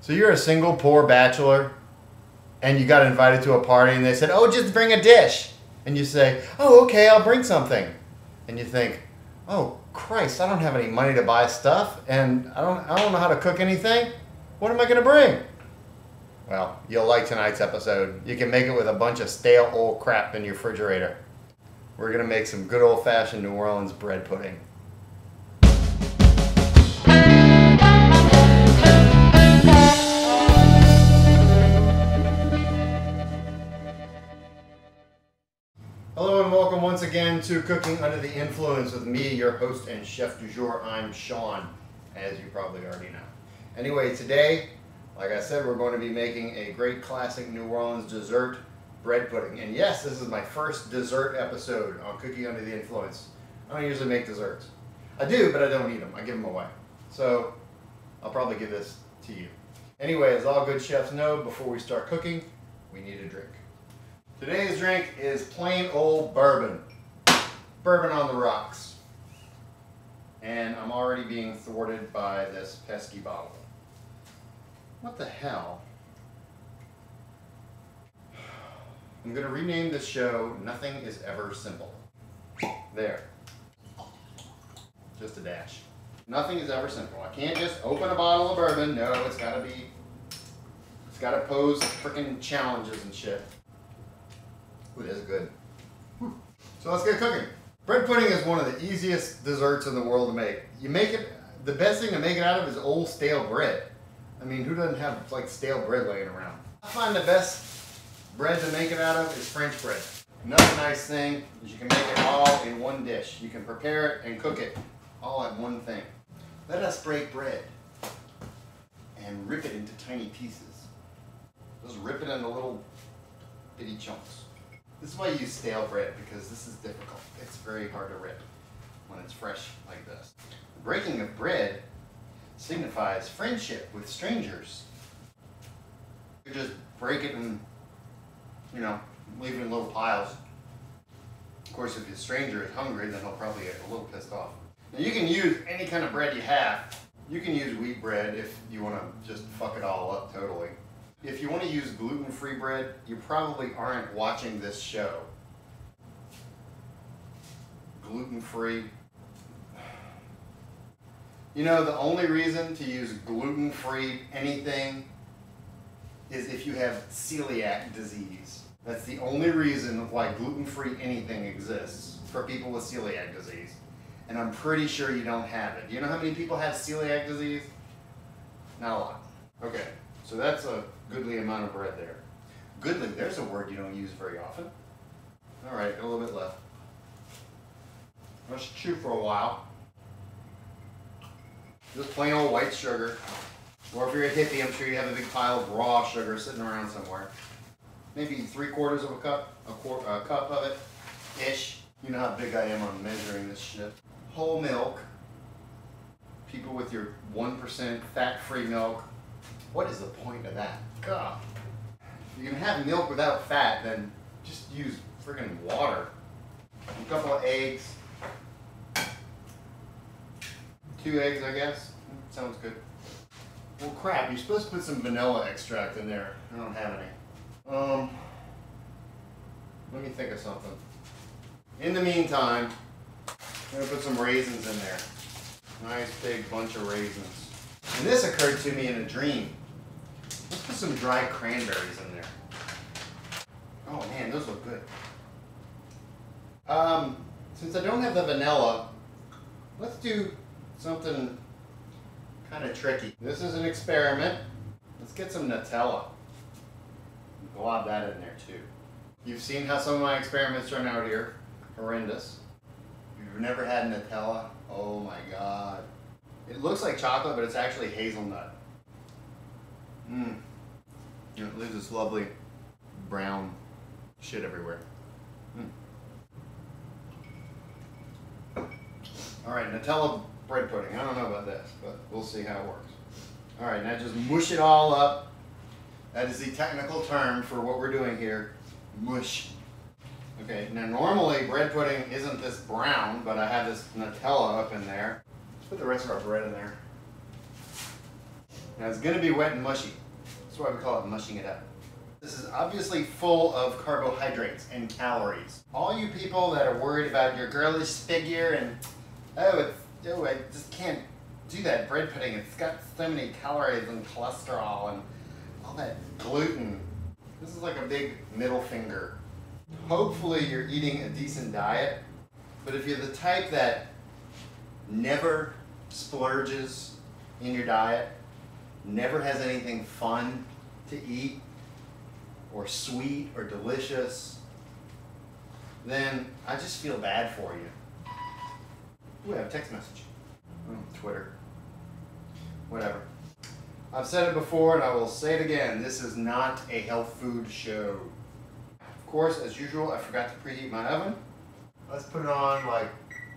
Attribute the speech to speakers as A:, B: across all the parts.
A: So you're a single poor bachelor and you got invited to a party and they said, oh, just bring a dish. And you say, oh, okay, I'll bring something. And you think, oh, Christ, I don't have any money to buy stuff and I don't know how to cook anything. What am I going to bring? Well, you'll like tonight's episode. You can make it with a bunch of stale old crap in your refrigerator. We're going to make some good old-fashioned New Orleans bread pudding. Hello and welcome once again to Cooking Under the Influence with me, your host and chef du jour. I'm Sean, as you probably already know. Anyway, today, like I said, we're going to be making a great classic New Orleans dessert, bread pudding. And yes, this is my first dessert episode on Cooking Under the Influence. I don't usually make desserts. I do, but I don't eat them. I give them away. So I'll probably give this to you. Anyway, as all good chefs know, before we start cooking, we need a drink. Today's drink is plain old bourbon. Bourbon on the rocks. And I'm already being thwarted by this pesky bottle. What the hell? I'm going to rename this show Nothing is Ever Simple. There. Just a dash. Nothing is ever simple. I can't just open a bottle of bourbon. No, it's got to pose freaking challenges and shit. Ooh, that's good. So let's get cooking. Bread pudding is one of the easiest desserts in the world to make. You make it, the best thing to make it out of is old stale bread. I mean, who doesn't have like stale bread laying around? I find the best bread to make it out of is French bread. Another nice thing is you can make it all in one dish. You can prepare it and cook it all at one thing. Let us break bread and rip it into tiny pieces. Just rip it into little bitty chunks. This is why you use stale bread, because this is difficult. It's very hard to rip when it's fresh like this. The breaking of bread signifies friendship with strangers. You just break it and, leave it in little piles. Of course, if the stranger is hungry, then he'll probably get a little pissed off. Now, you can use any kind of bread you have. You can use wheat bread if you want to just fuck it all up totally. If you want to use gluten-free bread, you probably aren't watching this show. Gluten-free. You know, the only reason to use gluten-free anything is if you have celiac disease. That's the only reason why gluten-free anything exists, for people with celiac disease. And I'm pretty sure you don't have it. Do you know how many people have celiac disease? Not a lot. Okay, so that's a goodly amount of bread there. Goodly, there's a word you don't use very often. All right, a little bit left. Let's chew for a while. Just plain old white sugar. Or if you're a hippie, I'm sure you have a big pile of raw sugar sitting around somewhere. Maybe 3/4 of a cup, a cup of it, ish. You know how big I am on measuring this shit. Whole milk. People with your 1% fat-free milk. What is the point of that? God. If you can have milk without fat, then just use friggin' water. A couple of eggs. 2 eggs, I guess. Sounds good. Well, crap, you're supposed to put some vanilla extract in there. I don't have any. Let me think of something. In the meantime, I'm going to put some raisins in there. Nice big bunch of raisins. And this occurred to me in a dream. Let's put some dried cranberries in there. Oh man, those look good. Since I don't have the vanilla, let's do something kind of tricky. This is an experiment. Let's get some Nutella. Glob that in there too. You've seen how some of my experiments turn out here. Horrendous. If you've never had Nutella, oh my god. It looks like chocolate, but it's actually hazelnut. It leaves this lovely brown shit everywhere. Alright, Nutella bread pudding. I don't know about this, but we'll see how it works. Alright, now just mush it all up. That is the technical term for what we're doing here. Mush. Okay, now normally bread pudding isn't this brown, but I have this Nutella up in there. Let's put the rest of our bread in there. Now it's gonna be wet and mushy. That's why we call it mushing it up. This is obviously full of carbohydrates and calories. All you people that are worried about your girlish figure and, I just can't do that bread pudding. It's got so many calories and cholesterol and all that gluten. This is like a big middle finger. Hopefully you're eating a decent diet, but if you're the type that never splurges in your diet, never has anything fun to eat, or sweet, or delicious, then I just feel bad for you. Ooh, I have a text message. Twitter. Whatever. I've said it before and I will say it again. This is not a health food show. Of course, as usual, I forgot to preheat my oven. Let's put it on like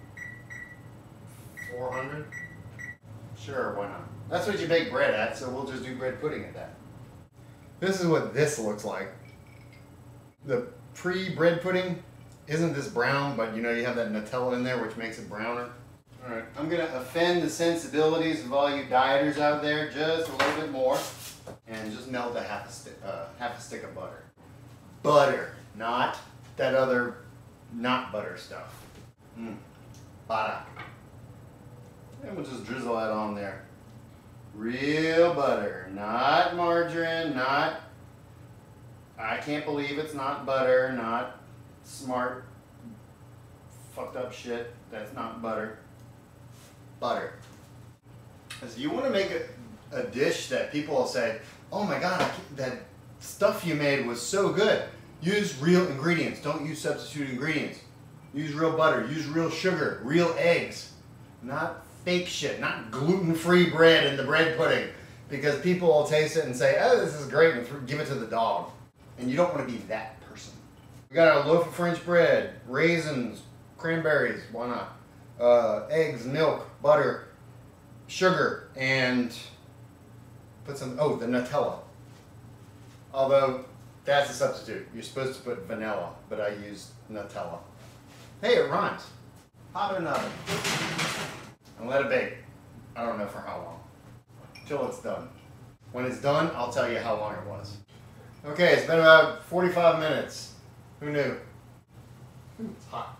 A: 400. Sure, why not? That's what you bake bread at, so we'll just do bread pudding at that. This is what this looks like. The pre-bread pudding isn't this brown, but you know you have that Nutella in there which makes it browner. Alright, I'm going to offend the sensibilities of all you dieters out there just a little bit more and just melt a half a stick of butter. Butter, not that other not butter stuff. Butter. And we'll just drizzle that on there. Real butter, not margarine, not, I can't believe it's not butter, not smart, fucked up shit, that's not butter. Butter. Because you want to make a dish that people will say, oh my god, that stuff you made was so good. Use real ingredients, don't use substitute ingredients. Use real butter, use real sugar, real eggs, not fake shit, not gluten-free bread in the bread pudding, because people will taste it and say, oh, this is great, and give it to the dog. And you don't want to be that person. We got a loaf of French bread, raisins, cranberries, why not? Eggs, milk, butter, sugar, and put some, oh, the Nutella. Although, that's a substitute. You're supposed to put vanilla, but I used Nutella. Hey, it rhymes. Pop it in the oven. And let it bake. I don't know for how long. Till it's done. When it's done, I'll tell you how long it was. Okay, it's been about 45 minutes. Who knew? Ooh, it's hot.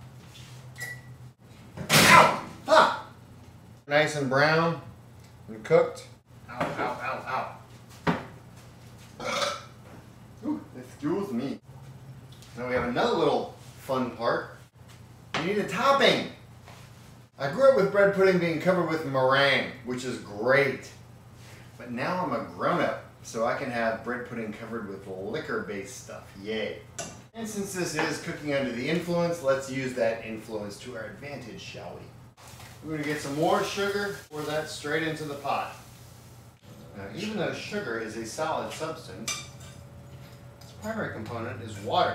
A: Ow! Ah! Nice and brown and cooked. Ow, ow, ow, ow. Ooh, excuse me. Now we have another little fun part. You need a topping. I grew up with bread pudding being covered with meringue, which is great. But now I'm a grown-up, so I can have bread pudding covered with liquor-based stuff. Yay. And since this is cooking under the influence, let's use that influence to our advantage, shall we? We're going to get some more sugar, pour that straight into the pot. Now, even though sugar is a solid substance, its primary component is water.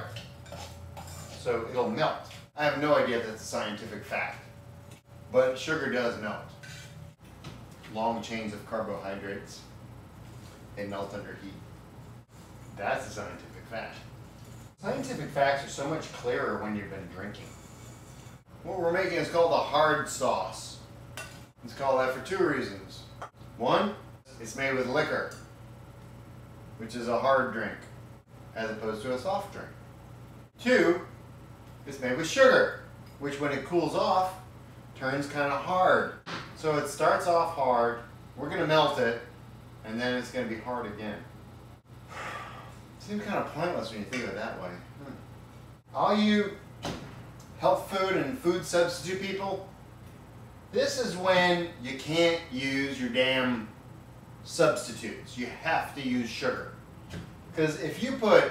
A: So it'll melt. I have no idea if that's a scientific fact. But sugar does melt. Long chains of carbohydrates, they melt under heat. That's a scientific fact. Scientific facts are so much clearer when you've been drinking. What we're making is called a hard sauce. It's called that for two reasons. One, it's made with liquor, which is a hard drink, as opposed to a soft drink. Two, it's made with sugar, which when it cools off, turns kind of hard. So it starts off hard, we're going to melt it, and then it's going to be hard again. Seems kind of pointless when you think of it that way. All you health food and food substitute people, this is when you can't use your damn substitutes. You have to use sugar. Because if you put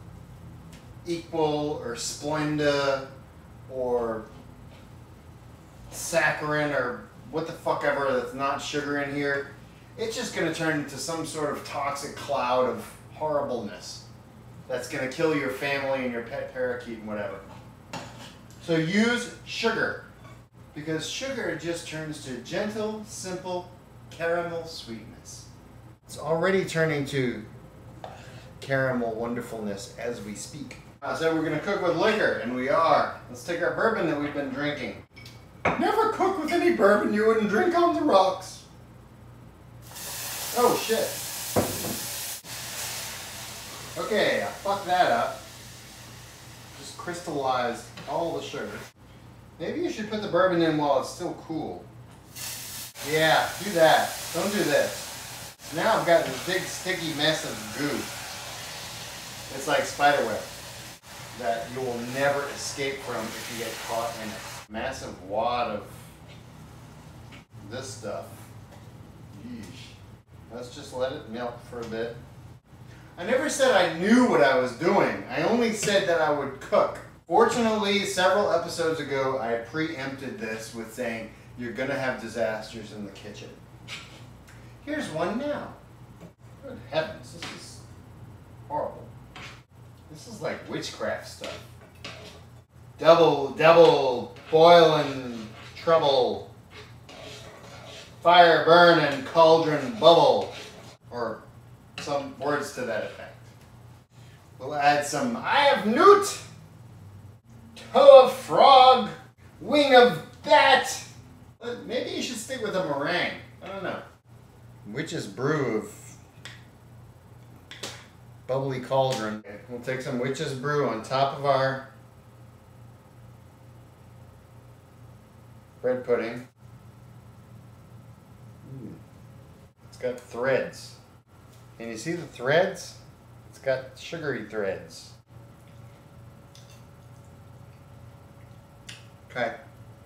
A: Equal or Splenda or saccharin or what the fuck ever that's not sugar in here, it's just going to turn into some sort of toxic cloud of horribleness that's going to kill your family and your pet parakeet and whatever. So use sugar, because sugar just turns to gentle, simple caramel sweetness. It's already turning to caramel wonderfulness as we speak. I said we're going to cook with liquor, and we are. Let's take our bourbon that we've been drinking. Never cook with any bourbon you wouldn't drink on the rocks. Oh shit. Okay, I fucked that up. Just crystallized all the sugar. Maybe you should put the bourbon in while it's still cool. Yeah, do that. Don't do this. Now I've got this big sticky mess of goo. It's like spiderweb that you will never escape from if you get caught in it. Massive wad of this stuff. Yeesh. Let's just let it melt for a bit. I never said I knew what I was doing. I only said that I would cook. Fortunately, several episodes ago, I preempted this with saying, you're gonna have disasters in the kitchen. Here's one now. Good heavens, this is horrible. This is like witchcraft stuff. Double, boiling trouble. Fire, burn, and cauldron bubble. Or some words to that effect. We'll add some eye of newt, toe of frog, wing of that. Maybe you should stick with a meringue. I don't know. Witch's brew of bubbly cauldron. Okay, we'll take some witch's brew on top of our bread pudding. It's got threads. Can you see the threads? It's got sugary threads. Okay.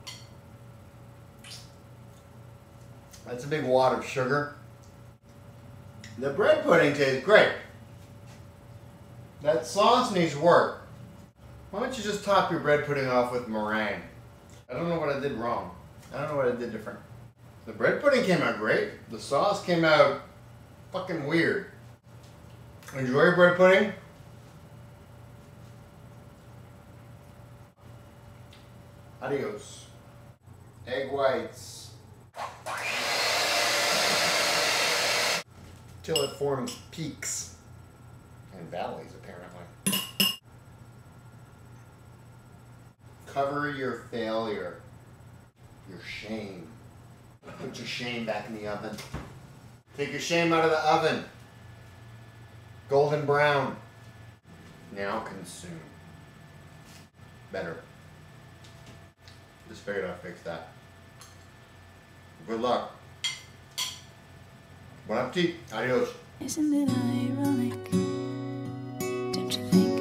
A: That's a big wad of sugar. The bread pudding tastes great. That sauce needs work. Why don't you just top your bread pudding off with meringue? I don't know what I did wrong. I don't know what I did different. The bread pudding came out great. The sauce came out fucking weird. Enjoy your bread pudding. Adios. Egg whites. Till it forms peaks and valleys, apparently. Cover your failure. Your shame. Put your shame back in the oven. Take your shame out of the oven. Golden brown. Now consume. Better. Just figured I'd fix that. Good luck. Bon appetit. Adios.
B: Isn't it ironic? Don't you think?